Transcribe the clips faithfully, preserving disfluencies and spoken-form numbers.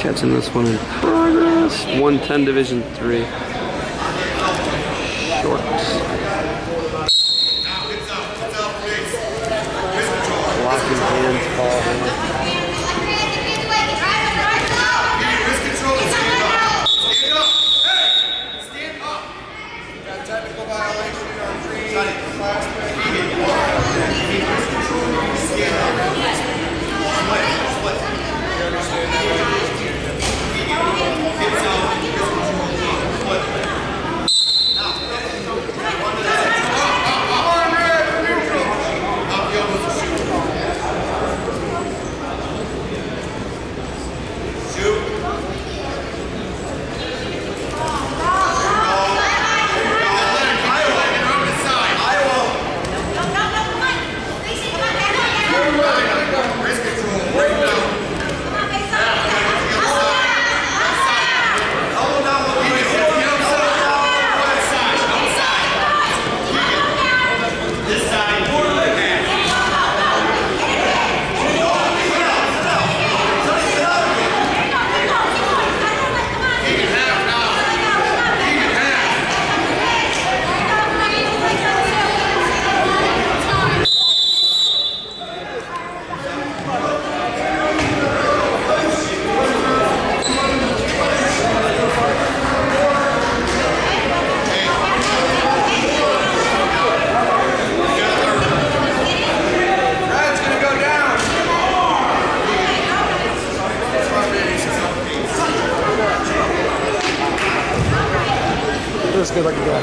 Catching this one in progress. one ten Division three. Shorts. Blocking hands, ball hands. Let's go back again.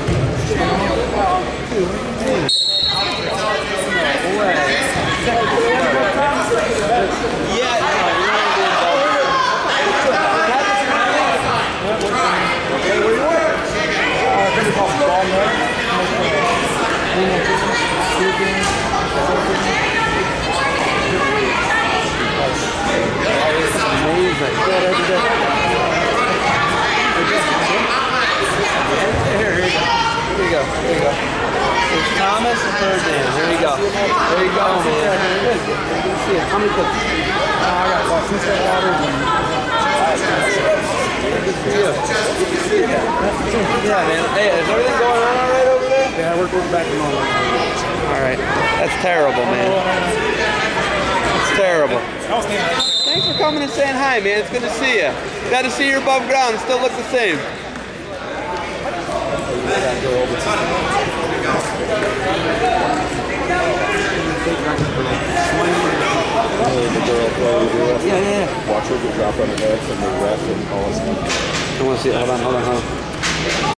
There you go. There's Thomas and third down. There you go. There you go, man. How many cookies? I got about two set waters and good for you. Yeah, man. Hey, is everything going on all right over there? yeah, we're going back to normal. All right. That's terrible, man. It's terrible. Thanks for coming and saying hi, man. It's good to see you. Glad to see you above ground. Still look the same. Yeah, yeah, yeah. Watch her get dropped on her head from the ref and all this stuff. I want to see it. Hold on, hold on, hold on.